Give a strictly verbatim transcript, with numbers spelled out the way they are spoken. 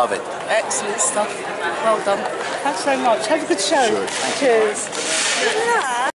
love it. Excellent stuff. Well done. Thanks very much. Have a good show. Sure. Cheers.